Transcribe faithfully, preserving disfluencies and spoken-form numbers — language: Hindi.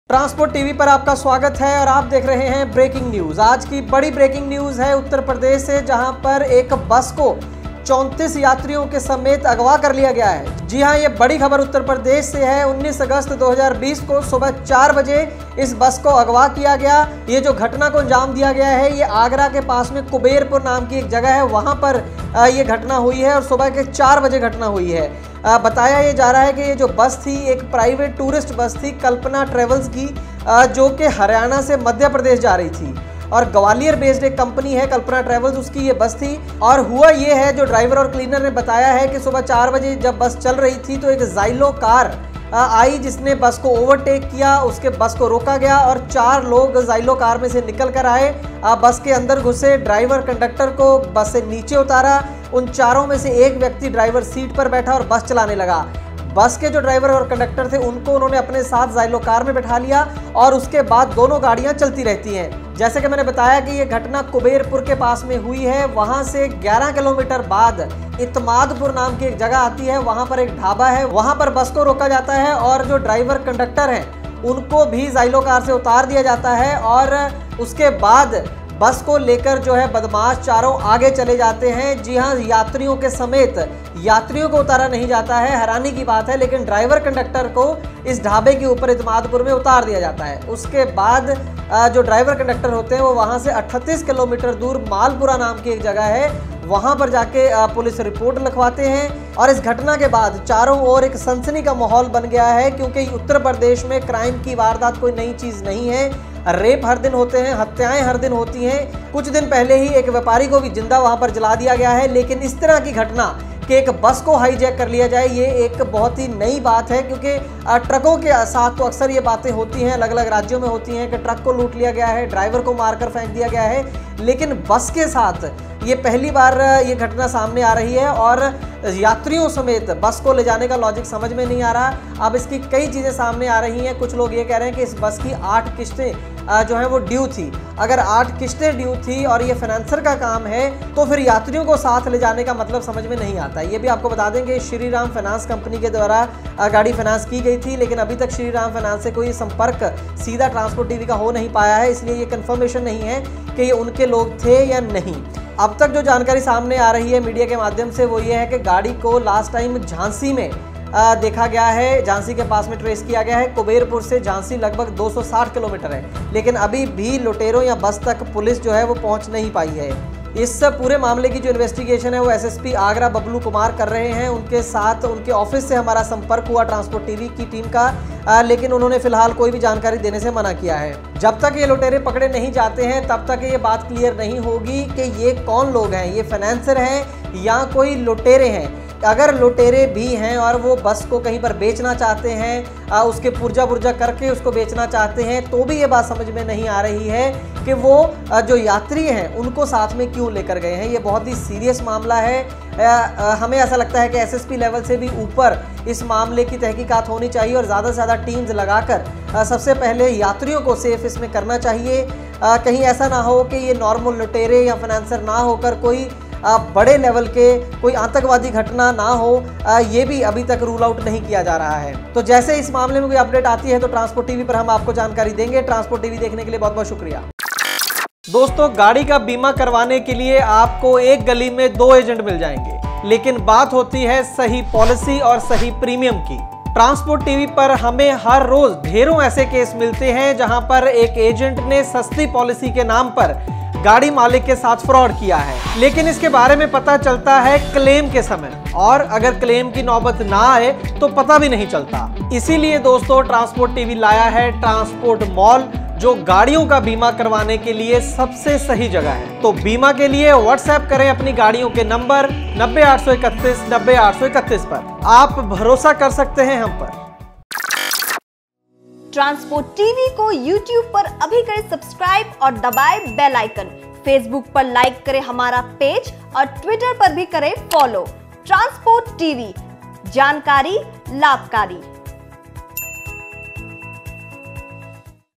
ट्रांसपोर्ट टीवी पर आपका स्वागत है और आप देख रहे हैं ब्रेकिंग न्यूज। आज की बड़ी ब्रेकिंग न्यूज है उत्तर प्रदेश से, जहां पर एक बस को चौंतीस यात्रियों के समेत अगवा कर लिया गया है। जी हां, ये बड़ी खबर उत्तर प्रदेश से है। उन्नीस अगस्त दो हज़ार बीस को सुबह चार बजे इस बस को अगवा किया गया। ये जो घटना को अंजाम दिया गया है, ये आगरा के पास में कुबेरपुर नाम की एक जगह है, वहां पर ये घटना हुई है और सुबह के चार बजे घटना हुई है। आ, बताया ये जा रहा है कि ये जो बस थी एक प्राइवेट टूरिस्ट बस थी, कल्पना ट्रेवल्स की, आ, जो कि हरियाणा से मध्य प्रदेश जा रही थी और ग्वालियर बेस्ड एक कंपनी है कल्पना ट्रेवल्स, उसकी ये बस थी। और हुआ ये है, जो ड्राइवर और क्लीनर ने बताया है कि सुबह चार बजे जब बस चल रही थी तो एक जाइलो कार आई जिसने बस को ओवरटेक किया। उसके बस को रोका गया और चार लोग जाइलो कार में से निकल कर आए, बस के अंदर घुसे, ड्राइवर कंडक्टर को बस से नीचे उतारा। उन चारों में से एक व्यक्ति ड्राइवर सीट पर बैठा और बस चलाने लगा। बस के जो ड्राइवर और कंडक्टर थे उनको उन्होंने अपने साथ जाइलो कार में बैठा लिया और उसके बाद दोनों गाड़ियां चलती रहती हैं। जैसे कि मैंने बताया कि ये घटना कुबेरपुर के पास में हुई है। वहां से ग्यारह किलोमीटर बाद इत्मादपुर नाम की एक जगह आती है, वहां पर एक ढाबा है, वहां पर बस को रोका जाता है और जो ड्राइवर कंडक्टर हैं उनको भी जाइलो कार से उतार दिया जाता है और उसके बाद बस को लेकर जो है बदमाश चारों आगे चले जाते हैं। जी हाँ, यात्रियों के समेत यात्रियों को उतारा नहीं जाता है, हैरानी की बात है, लेकिन ड्राइवर कंडक्टर को इस ढाबे के ऊपर इत्मादपुर में उतार दिया जाता है। उसके बाद जो ड्राइवर कंडक्टर होते हैं वो वहाँ से अड़तीस किलोमीटर दूर मालपुरा नाम की एक जगह है, वहाँ पर जाके पुलिस रिपोर्ट लिखवाते हैं। और इस घटना के बाद चारों ओर एक सनसनी का माहौल बन गया है, क्योंकि उत्तर प्रदेश में क्राइम की वारदात कोई नई चीज़ नहीं है। रेप हर दिन होते हैं, हत्याएं हर दिन होती हैं। कुछ दिन पहले ही एक व्यापारी को भी जिंदा वहां पर जला दिया गया है, लेकिन इस तरह की घटना कि एक बस को हाईजैक कर लिया जाए, ये एक बहुत ही नई बात है। क्योंकि ट्रकों के साथ तो अक्सर ये बातें होती हैं, अलग अलग राज्यों में होती हैं कि ट्रक को लूट लिया गया है, ड्राइवर को मारकर फेंक दिया गया है, लेकिन बस के साथ ये पहली बार ये घटना सामने आ रही है और यात्रियों समेत बस को ले जाने का लॉजिक समझ में नहीं आ रहा। अब इसकी कई चीज़ें सामने आ रही हैं। कुछ लोग ये कह रहे हैं कि इस बस की आठ किस्तें जो है वो ड्यू थी। अगर आठ किस्तें ड्यू थी और ये फाइनेंसर का काम है तो फिर यात्रियों को साथ ले जाने का मतलब समझ में नहीं आता। ये भी आपको बता दें कि श्री राम फाइनेंस कंपनी के द्वारा गाड़ी फाइनेंस की गई थी, लेकिन अभी तक श्री राम फाइनेंस से कोई संपर्क सीधा ट्रांसपोर्ट टीवी का हो नहीं पाया है, इसलिए ये कंफर्मेशन नहीं है कि ये उनके लोग थे या नहीं। अब तक जो जानकारी सामने आ रही है मीडिया के माध्यम से वो ये है कि गाड़ी को लास्ट टाइम झांसी में आ, देखा गया है, झांसी के पास में ट्रेस किया गया है। कुबेरपुर से झांसी लगभग दो सौ साठ किलोमीटर है, लेकिन अभी भी लुटेरों या बस तक पुलिस जो है वो पहुंच नहीं पाई है। इस पूरे मामले की जो इन्वेस्टिगेशन है वो एसएसपी आगरा बबलू कुमार कर रहे हैं। उनके साथ उनके ऑफिस से हमारा संपर्क हुआ ट्रांसपोर्ट टीवी की टीम का, आ, लेकिन उन्होंने फिलहाल कोई भी जानकारी देने से मना किया है। जब तक ये लुटेरे पकड़े नहीं जाते हैं तब तक ये बात क्लियर नहीं होगी कि ये कौन लोग हैं, ये फाइनेंसर हैं या कोई लुटेरे हैं। अगर लुटेरे भी हैं और वो बस को कहीं पर बेचना चाहते हैं, आ, उसके पुर्जा पुर्जा करके उसको बेचना चाहते हैं, तो भी ये बात समझ में नहीं आ रही है कि वो आ, जो यात्री हैं उनको साथ में क्यों लेकर गए हैं। ये बहुत ही सीरियस मामला है। आ, आ, हमें ऐसा लगता है कि एसएसपी लेवल से भी ऊपर इस मामले की तहकीकात होनी चाहिए और ज़्यादा से ज़्यादा टीम्स लगाकर सबसे पहले यात्रियों को सेफ इसमें करना चाहिए। आ, कहीं ऐसा ना हो कि ये नॉर्मल लुटेरे या फाइनेंसर ना होकर कोई आ, बड़े लेवल के कोई आतंकवादी घटना ना हो, आ, ये भी अभी तक रूल आउट नहीं किया जा रहा है। तो जैसे इस मामले में कोई अपडेट आती है तो ट्रांसपोर्ट टीवी पर हम आपको जानकारी देंगे। ट्रांसपोर्ट टीवी देखने के लिए बहुत बहुत शुक्रिया। दोस्तों, गाड़ी का बीमा करवाने के लिए आपको एक गली में दो एजेंट मिल जाएंगे, लेकिन बात होती है सही पॉलिसी और सही प्रीमियम की। ट्रांसपोर्ट टीवी पर हमें हर रोज ढेरों ऐसे केस मिलते हैं जहां पर एक एजेंट ने सस्ती पॉलिसी के नाम पर गाड़ी मालिक के साथ फ्रॉड किया है, लेकिन इसके बारे में पता चलता है क्लेम के समय, और अगर क्लेम की नौबत ना आए तो पता भी नहीं चलता। इसीलिए दोस्तों, ट्रांसपोर्ट टीवी लाया है ट्रांसपोर्ट मॉल, जो गाड़ियों का बीमा करवाने के लिए सबसे सही जगह है। तो बीमा के लिए व्हाट्सएप करें अपनी गाड़ियों के नंबर नब्बे आठ सौ इकतीस नब्बे आठ सौ इकतीस पर। आप भरोसा कर सकते हैं हम पर। ट्रांसपोर्ट टीवी को यूट्यूब पर अभी करें सब्सक्राइब और दबाएं बेल आइकन। फेसबुक पर लाइक करें हमारा पेज और ट्विटर पर भी करें फॉलो। ट्रांसपोर्ट टीवी, जानकारी लाभकारी।